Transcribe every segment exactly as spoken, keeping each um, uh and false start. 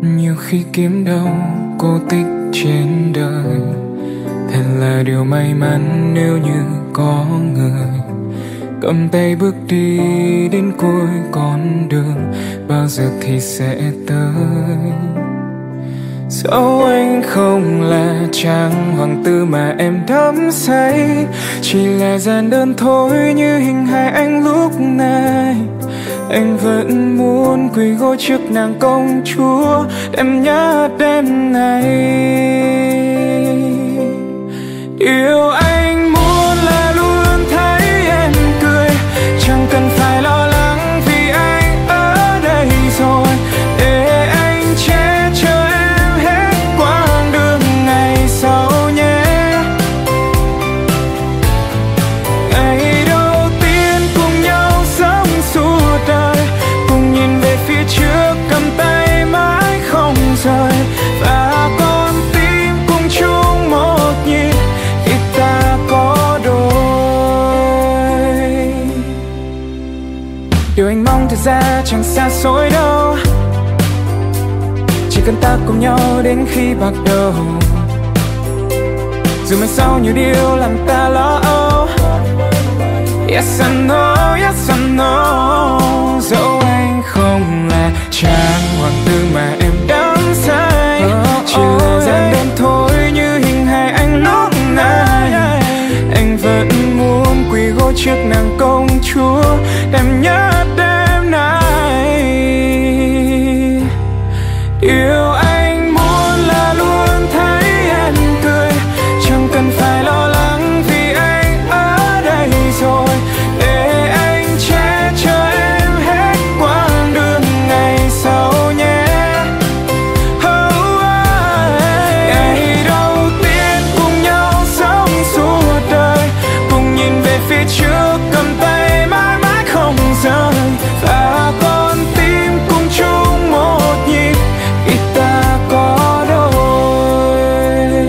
Nhiều khi kiếm đâu cô tích trên đời, thật là điều may mắn nếu như có người cầm tay bước đi đến cuối con đường, bao giờ thì sẽ tới. Dẫu anh không là chàng hoàng tử mà em đắm say, chỉ là gian đơn thôi như hình hài anh lúc này. Anh vẫn muốn quỳ gối trước nàng công chúa, đêm nhớ đêm này. Điều anh muốn là luôn thấy em cười, chẳng cần phải lo lắng vì anh ở đây rồi, để anh che chở em hết quãng đường ngày sau nhé. Ngày đầu tiên cùng nhau sống suốt đời, cùng nhìn về phía trước cầm tay mãi không rời, và con tim cùng chung một nhịp khi ta có đôi. Điều anh mong thật ra chẳng xa xôi đâu, chỉ cần ta cùng nhau đến khi bạc đầu. Dù mai sau nhiều điều làm ta lo âu, yes I know, yes I know. Dẫu anh không là chàng hoàng tử mà em đắm say, chỉ là gian đơn thôi như hình hài anh lúc này. Anh vẫn muốn quỳ gối trước nàng công chúa, đêm nhớ đêm nay. Điều anh muốn là luôn thấy em cười, chẳng cần phải lo lắng vì anh ở đây rồi, để anh che chở em hết quãng đường ngày sau nhé. Oh, oh. Ngày đầu tiên cùng nhau sống suốt đời, cùng nhìn về phía trước cầm tay mãi mãi không rời, và con tim cùng chung một nhịp khi ta có đôi.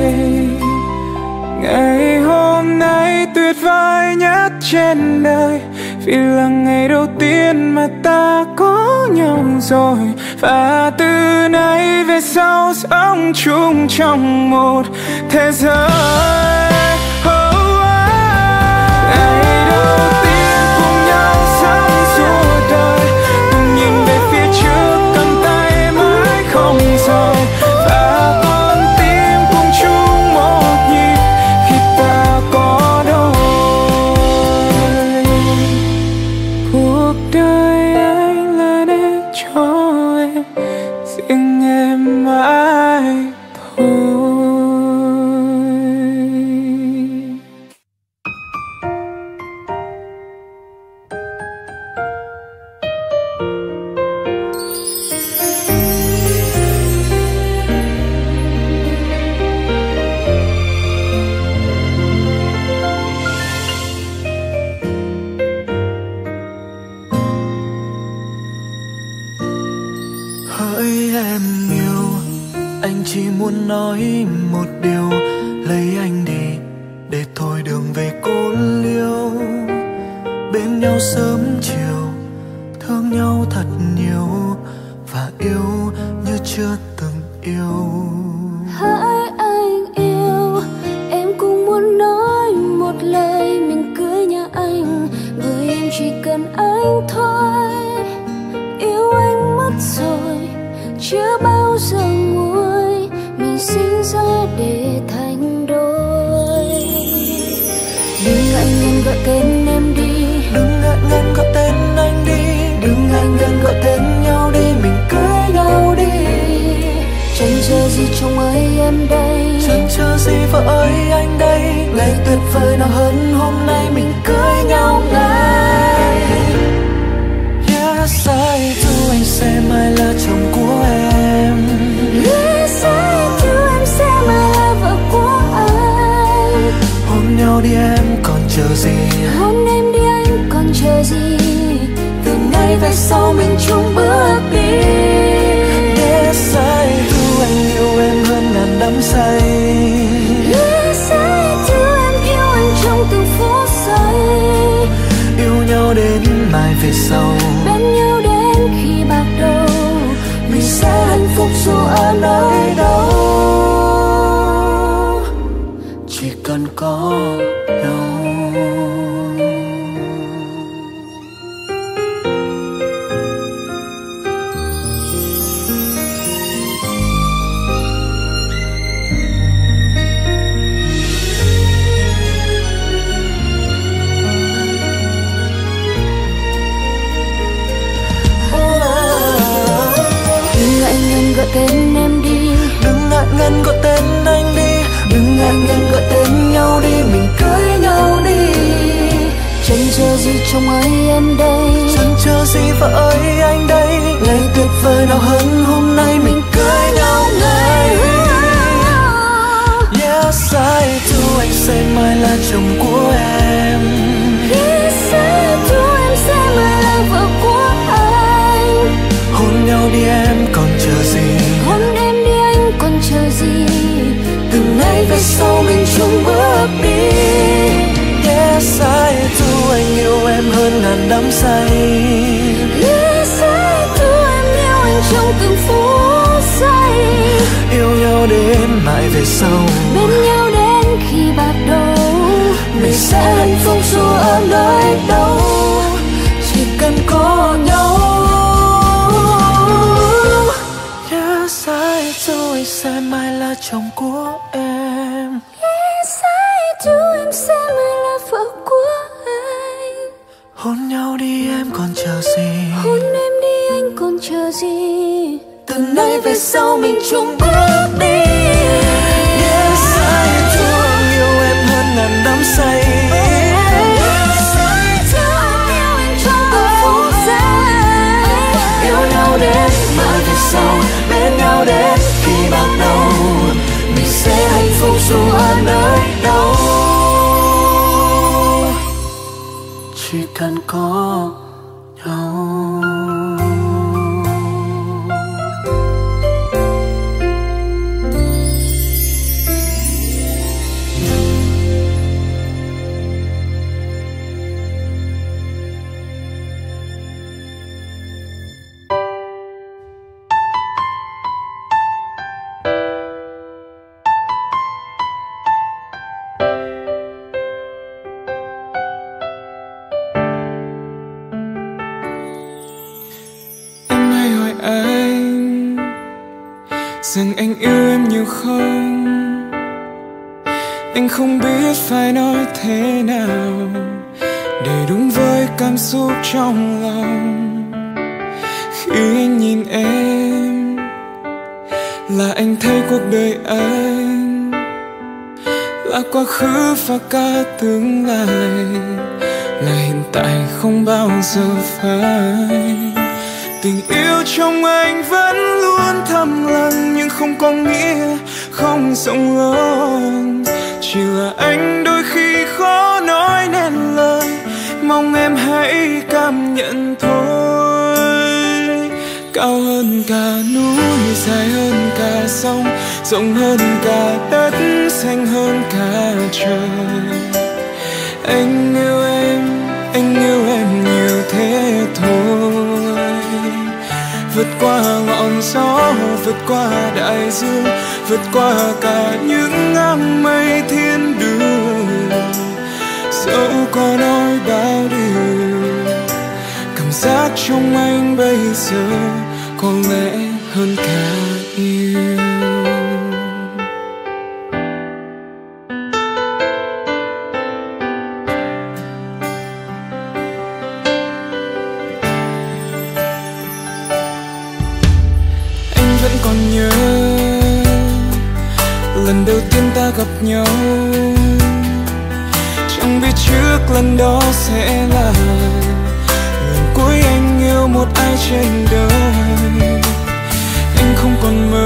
Ngày hôm nay tuyệt vời nhất trên đời, vì là ngày đầu tiên mà ta có nhau rồi, và từ nay về sau sống chung trong một thế giới. Oh, oh. Ngày đầu tiên cùng nhau sống suốt đời, cùng nhìn về phía trước cầm tay mãi không rời, và con tim cùng chung một nhịp khi ta có đôi. Cuộc đời anh là để cho em, riêng em mãi thôi. Hỡi em yêu, anh chỉ muốn nói một điều, lấy anh đi để thôi đường về cô liêu. Bên nhau sớm chiều, thương nhau thật nhiều, và yêu như chưa từng yêu. Hỡi anh yêu, em cũng muốn nói một lời mình cưới nhà anh, bởi em chỉ cần anh thôi. Yêu anh mất rồi, chưa bao giờ nguôi, mình sinh ra để thành đôi. Đừng ngại ngần gọi tên em đi, Đừng ngại ngần gọi tên anh đi, đừng ngại ngần gọi tên nhau đi, mình cưới nhau đi. Chẳng chờ gì chồng ơi em đây, chẳng chờ gì vợ ơi anh đây. Ngày tuyệt vời nào hơn hôm nay mình cưới nhau ngay. Yes I do, anh sẽ mãi là chồng của em. Yes I do, em sẽ mãi là vợ của anh. Hôn nhau đi em còn chờ gì, Hôn em đi anh còn chờ gì, từ nay về sau mình chung bước đi. Yes I do, anh yêu em hơn ngàn đắm say. Yes I do, em yêu anh trong từng phút giây. Yêu nhau đến mai về sau, Bên nhau đến khi bạc đầu, mình sẽ hạnh phúc dù ở nơi đâu, chỉ cần có nhau. Gọi tên em đi, đừng ngại ngần gọi tên anh đi, đừng ngại ngần gọi tên nhau đi, mình cưới nhau đi. Chẳng chờ gì trong ai em đây, chẳng chờ gì vợ ơi anh đây. Ngày tuyệt vời nào hơn hôm nay mình cưới nhau ngay. Yes I do, anh sẽ mãi là chồng của em. Yes I do, em sẽ mãi là vợ của anh. Hôn nhau đi em còn chờ gì, hôn em đi anh còn chờ gì. Từ nay về sau mình chung bước đi. Yes I do, anh yêu em hơn ngàn đắm say. Yes I do, em yêu anh trong từng phút giây. Yêu nhau đến mãi về sau, bên nhau đến khi bạc đầu. Mình sẽ hạnh phúc dù ở nơi đâu, chỉ cần có nhau. Yes I do, anh sẽ mãi là chồng của em. Yes I do, em sẽ mãi là vợ của anh. Hôn nhau đi em còn chờ gì, hôn em đi anh còn chờ gì. Từ nay về sau mình chung bước đi. Yes I do, anh yêu em hơn ngàn đắm say. Yes I do, em yêu anh trong từng phút giây. Yêu nhau đến mãi về sau, bên nhau đến khi bạc đầu. Mình sẽ hạnh phúc dù ở nơi đâu, chỉ cần có nhau. Rằng anh yêu em nhiều không, anh không biết phải nói thế nào để đúng với cảm xúc trong lòng. Khi anh nhìn em là anh thấy cuộc đời anh là quá khứ và cả tương lai, là hiện tại không bao giờ phai. Tình yêu trong anh vẫn luôn thầm lặng, nhưng không có nghĩa không rộng lớn. Chỉ là anh đôi khi khó nói nên lời, mong em hãy cảm nhận thôi. Cao hơn cả núi, dài hơn cả sông, rộng hơn cả đất, xanh hơn cả trời. Anh yêu em, anh yêu em nhiều thế thôi. Vượt qua ngọn gió, vượt qua đại dương, vượt qua cả những áng mây thiên đường. Dẫu có nói bao điều, cảm giác trong anh bây giờ có lẽ hơn cả yêu. Còn nhớ lần đầu tiên ta gặp nhau, chẳng biết trước lần đó sẽ là lần cuối anh yêu một ai trên đời. Anh không còn mơ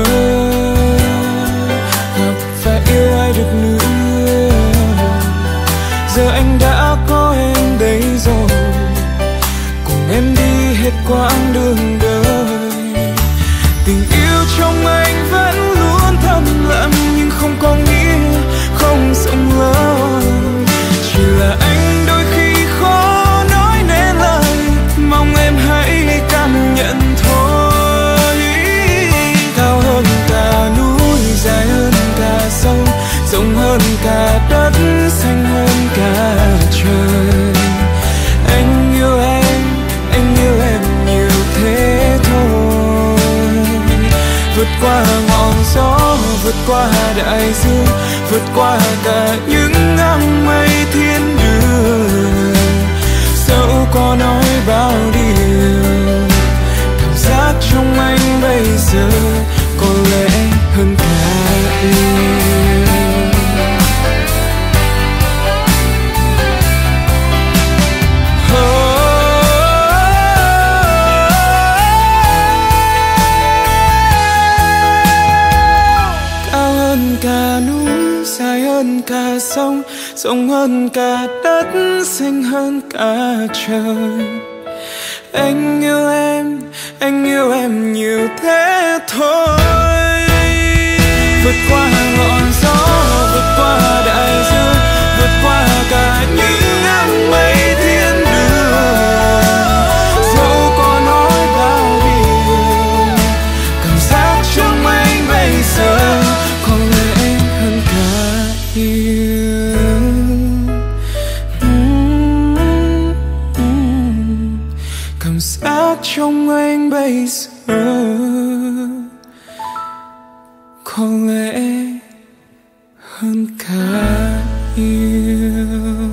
gặp và yêu ai được nữa, giờ anh đã có em đây rồi, cùng em đi hết quãng đường đời. Tình yêu trong anh vẫn luôn thầm lặng, nhưng không có nghĩa không rộng lớn. Chỉ là anh đôi khi khó nói nên lời, mong em hãy cảm nhận thôi. qua ngọn gió, vượt qua đại dương, vượt qua cả những ngang mây thiên đường. Dẫu có nói bao điều, cảm giác trong anh bây giờ có lẽ hơn cả yêu. Cả núi dài hơn cả sông, rộng hơn cả đất, xanh hơn cả trời. Anh yêu em, anh yêu em nhiều thế thôi. Vượt qua ngọn gió, vượt qua đại dương, vượt qua cả những ngang mây thiên đường. Dẫu có nói bao điều, cảm giác trong anh bây giờ có lẽ hơn cả yêu. Mm, mm. Cảm giác trong anh bây giờ có lẽ hơn cả yêu.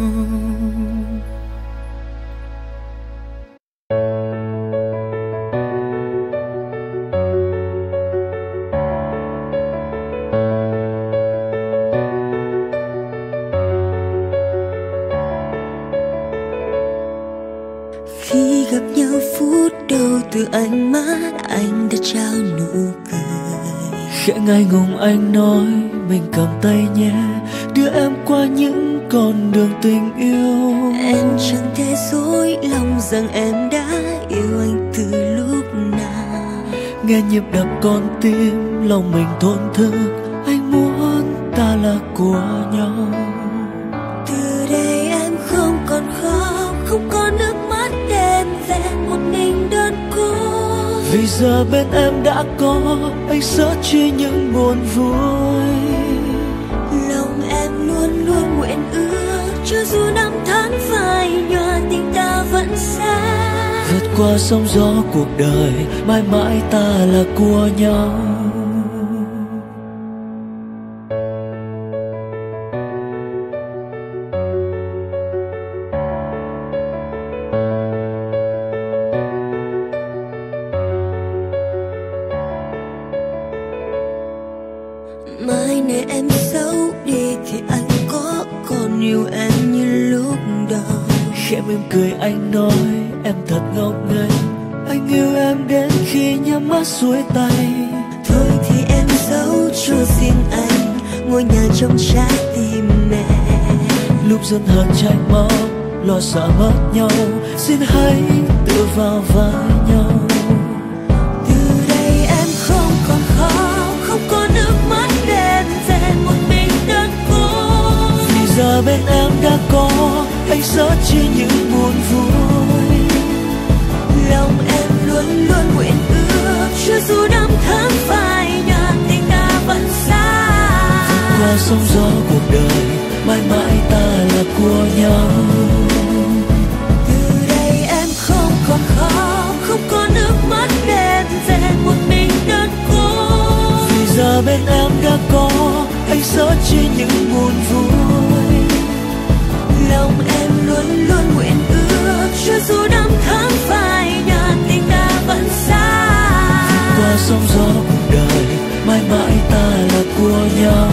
Khi gặp nhau phút đầu từ ánh mắt anh đã trao nụ cười. Khẽ ngại ngùng anh nói mình cầm tay nhé, đưa em qua những con đường tình yêu. Em chẳng thể dối lòng rằng em đã yêu anh từ lúc nào. Nghe nhịp đập con tim lòng mình thổn thức, anh muốn ta là của nhau. Từ đây em không còn khóc, không có nước mắt đêm về một mình đơn cô. Vì giờ bên em đã có anh sớt chia những buồn vui. Lòng em luôn luôn nguyện ước, cho dù năm tháng phai nhòa tình ta vẫn xa. Vượt qua sóng gió cuộc đời, mãi mãi ta là của nhau. Mai này em xấu đi thì anh có còn yêu em như lúc đầu. Khẽ mỉm cười anh nói em thật ngốc nghếch, anh yêu em đến khi nhắm mắt xuôi tay. Thôi thì em giấu cho riêng anh ngôi nhà trong trái tim mẹ. Lúc dần hờn tranh máu, lo sợ mất nhau, xin hãy tự vào vai nhau. Từ đây em không còn khóc, không có nước mắt đêm về một mình đơn cô. Vì giờ bên em đã có anh sớt chia những buồn vui. Lòng em luôn luôn nguyện ước, cho dù năm tháng phai nhòa tình ta vẫn xa. Vượt qua sóng gió cuộc đời, mãi mãi ta là của nhau. Từ đây em không còn khóc, không có nước mắt đêm về một mình đơn cô. Vì giờ bên em đã có anh sớt chia những buồn vui. Lòng em luôn luôn nguyện ước, cho dù năm tháng phai nhòa tình ta vẫn xa. Vượt qua sóng gió cuộc đời, mãi mãi ta là của nhau.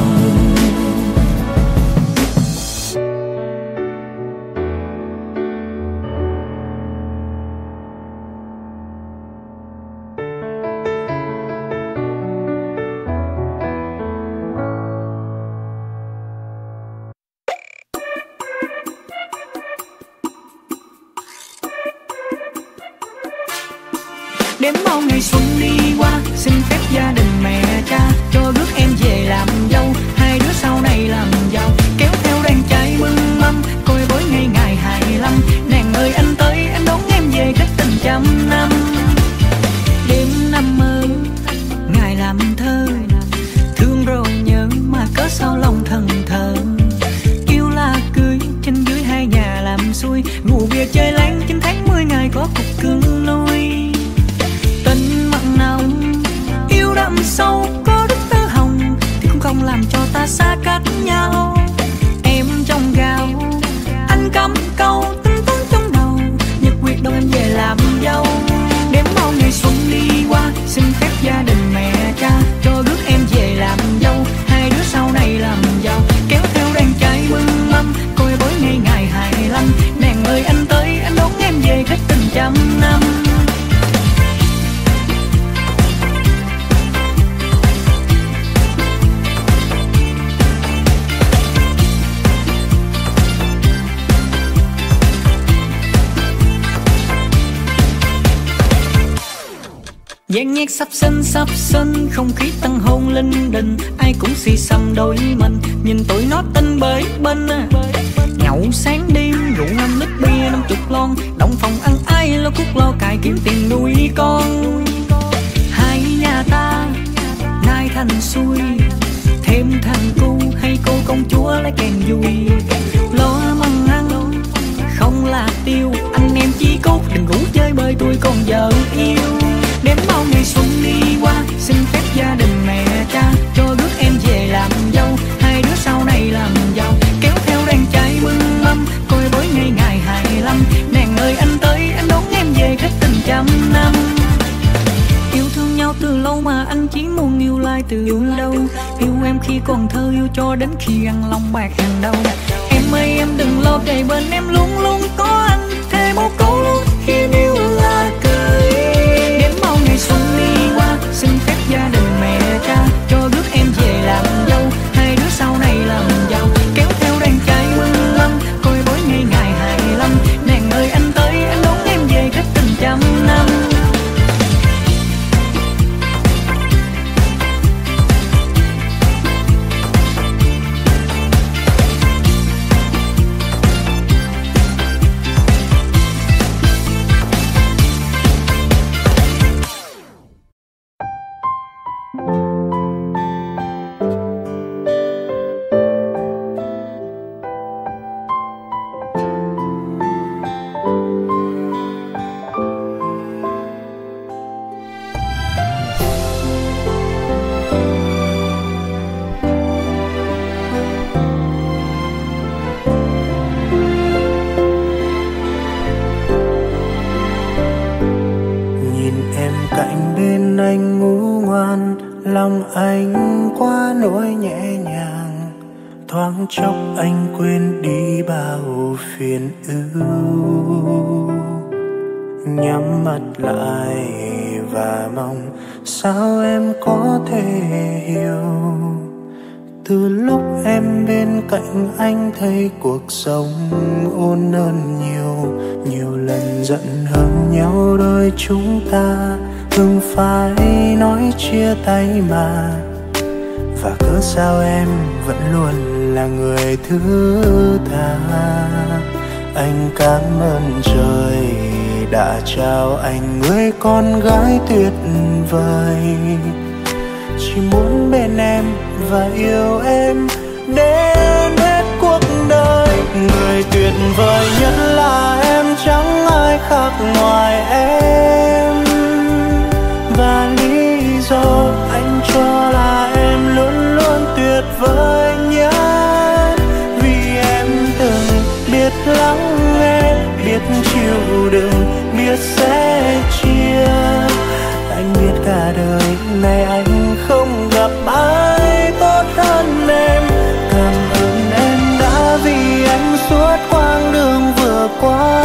Đếm bao ngày xuân đi qua, xin phép gia đình mẹ cha cho rước em về làm dâu. Dàn nhạc sắp sinh sắp sinh, không khí tăng hôn linh đình, ai cũng xì xầm đôi mình, nhìn tụi nó tinh bới bên. Nhậu sáng đêm rượu năm lít bia năm chục lon, động phòng ăn ai lo cuốc lo cài kiếm tiền nuôi con. Hai nhà ta nay thành xuôi, thêm thằng cu hay cô công chúa lấy kèn vui. Lo măng ăn không là tiêu, anh em chí cốt đừng rủ chơi bơi tôi còn vợ yêu. Đến bao ngày xuân đi qua, xin phép gia đình mẹ cha cho đứa em về làm dâu, hai đứa sau này làm giàu, kéo theo đàn trai bưng mâm coi bối ngày ngày hai mươi lăm. Nàng ơi anh tới anh đón em về hết tình trăm năm. Yêu thương nhau từ lâu mà anh chỉ muốn yêu lại từ đâu. Yêu em khi còn thơ, yêu cho đến khi ăn lòng bạc hàng đầu. Em ơi em đừng lo, kề bên em luôn luôn có anh, thề một câu luôn khi em yêu là cười. Đến bao ngày xuân đi qua, xin phép gia đình mẹ cha cho đứa em về làm dâu, hai đứa sau này làm giàu, kéo theo đàn trai bưng mâm coi bối ngày ngày hai mươi lăm. Nàng ơi anh tới anh đón em về hết tình trăm năm. Lòng anh quá nỗi nhẹ nhàng, thoáng chốc anh quên đi bao phiền ưu. Nhắm mắt lại và mong sao em có thể hiểu. Từ lúc em bên cạnh anh thấy cuộc sống ôn hơn nhiều. Nhiều lần giận hờn nhau đôi chúng ta từng phải nói chia tay mà. Và cớ sao em vẫn luôn là người thứ tha. Anh cảm ơn trời đã trao anh người con gái tuyệt vời. Chỉ muốn bên em và yêu em đến hết cuộc đời. Người tuyệt vời nhất là em, chẳng ai khác ngoài em. Và lý do anh cho là em luôn luôn tuyệt vời nhất. Vì em từng biết lắng nghe, biết chịu đựng, biết sẻ chia. Anh biết cả đời này anh không gặp ai tốt hơn em. Cảm ơn em đã vì anh suốt quãng đường vừa qua,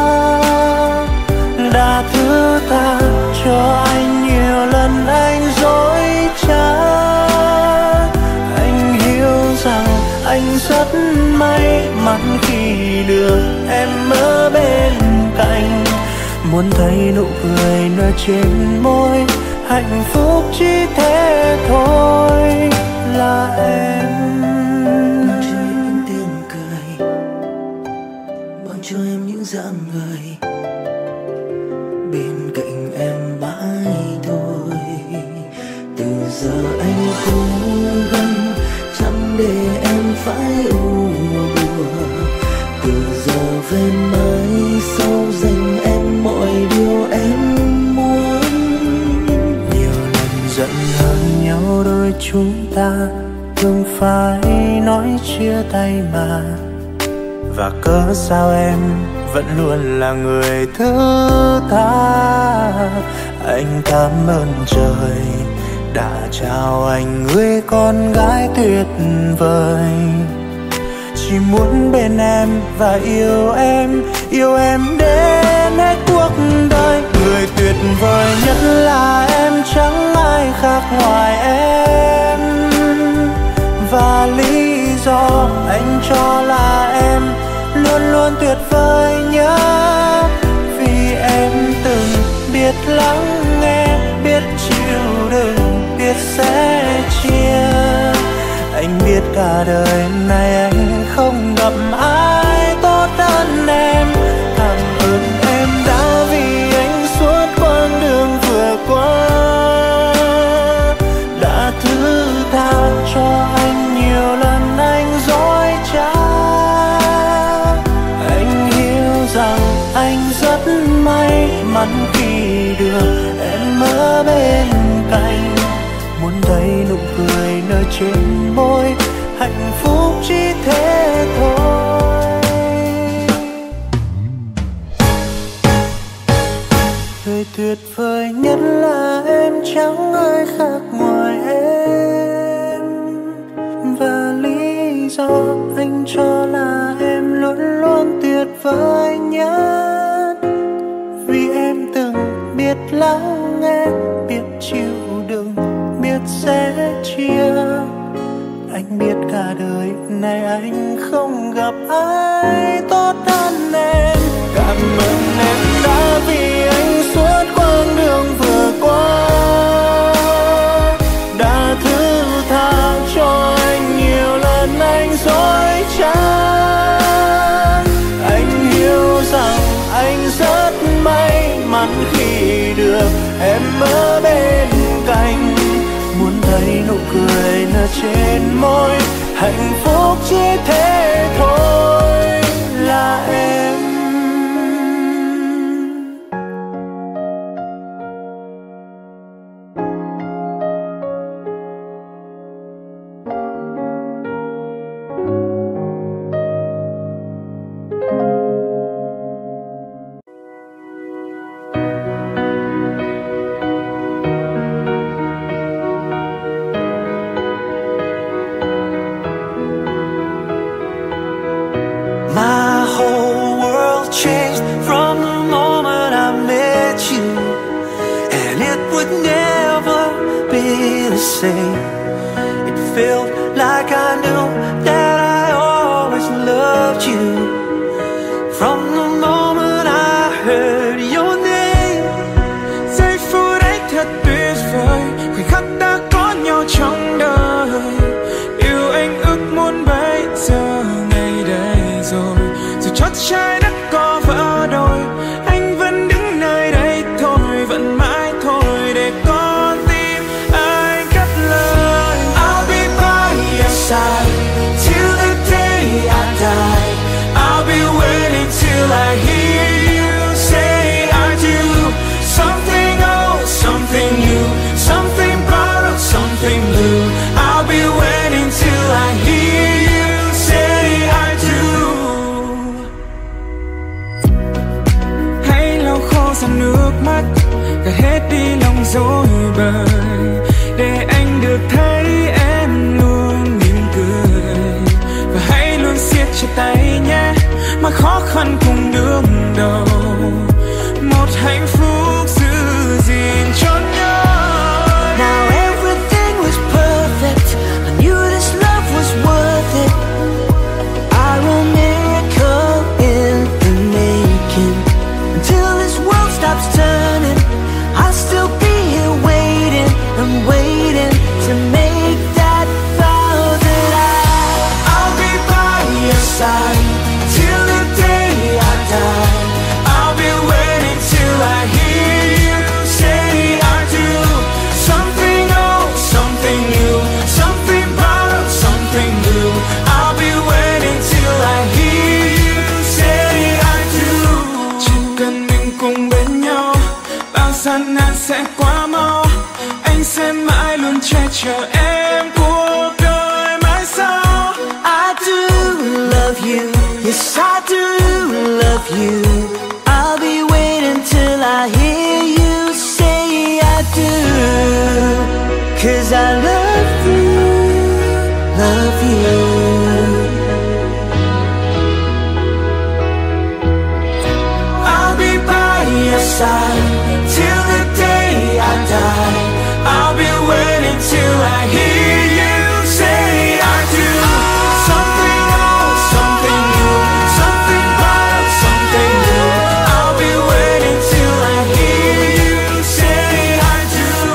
đã thứ tha cho anh nhiều lần anh dối trá. Anh hiểu rằng anh rất may mắn khi được em ở bên cạnh. Muốn thấy nụ cười nở trên môi, hạnh phúc chỉ thế thôi là em. Mang cho em tiếng cười, mang cho em những dáng người, bên cạnh em mãi thôi. Từ giờ anh cố gắng chẳng để em phải u buồn. Từ giờ về mai sau dành em mọi điều em muốn. Nhiều lần giận hờn nhau đôi chúng ta thường phải nói chia tay mà. Và cớ sao em vẫn luôn là người thứ tha. Anh cảm ơn trời đã trao anh người con gái tuyệt vời. Chỉ muốn bên em và yêu em, yêu em đến hết cuộc đời. Người tuyệt vời nhất là em, chẳng ai khác ngoài em. Và lý do anh cho là em luôn luôn tuyệt vời nhất. Vì em từng biết lắng nghe, biết biết chịu đựng, biết sẻ chia. Anh biết cả đời này anh không gặp ai tốt hơn em. Cảm ơn em đã vì anh suốt quãng đường vừa qua, đã thứ tha cho anh nhiều lần anh dối trá. Anh hiểu rằng anh rất may mắn khi được em ở bên cạnh. Muốn thấy nụ cười nơi trên môi, hạnh phúc chỉ thế thôi. Người tuyệt vời nhất là em, chẳng ai khác ngoài em. Và lý do anh cho là em luôn luôn tuyệt vời nhất, vì em từng biết lắng nghe, biết chịu đựng, biết sẻ chia. Anh biết cả đời này anh không gặp ai tốt hơn em. Cảm ơn em đã vì anh suốt quãng đường vừa qua, đã thứ tha cho anh nhiều lần anh dối trá. Anh hiểu rằng anh rất may mắn khi được em ở bên cạnh. Muốn thấy nụ cười nở trên môi, hạnh phúc chỉ thế thôi là em. My whole world changed from the moment I met you, and it would never be the same. It felt like I knew that I always loved you. From the moment I heard your name, giây phút ấy thật tuyệt vời, khoảnh khắc ta có nhau trong đời. Yêu anh ước muốn bây giờ ngày đây rồi, dù chót trái đất có vỡ đôi, anh vẫn đứng nơi đây thôi, vẫn mãi thôi để con tim anh cất lời. I'll be by your side till the day I die. I'll be waiting till I hear you say I do. Something old, something new, something borrowed, something blue. I'll be waiting till I hear you say I do. Hãy lau khô dòng nước mắt, gạt hết đi lòng dối bời, để anh được thấy em luôn mỉm cười. Và hãy luôn siết chặt tay nhé, mà khó khăn cùng đương đầu, một hạnh phúc giữ gìn cho nhau. Now everything was perfect, I knew this love was worth it. I wrote miracle in the making. Until this world stops turning, I'll still be here waiting and waiting to make that vow that I I'll be by your side till the day I die. I'll be waiting till I hear you say I do. Something old, something new, something borrowed, something new. I'll be waiting till I hear you say I do. Chỉ cần mình cùng bên nhau, bao gian nan sẽ qua mau. Anh sẽ mãi luôn che chở em cuộc đời mãi sau. I do love you, yes I do love you. I'll be waiting till I hear you say I do. Cause I love you, love you. I'll be by your side till the day I die. I'll be waiting till I hear you say I do. Something old, something new, something borrowed, something new. I'll be waiting till I hear you say I do.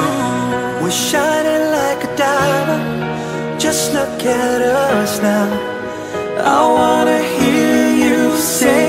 look at us now. I wanna hear you say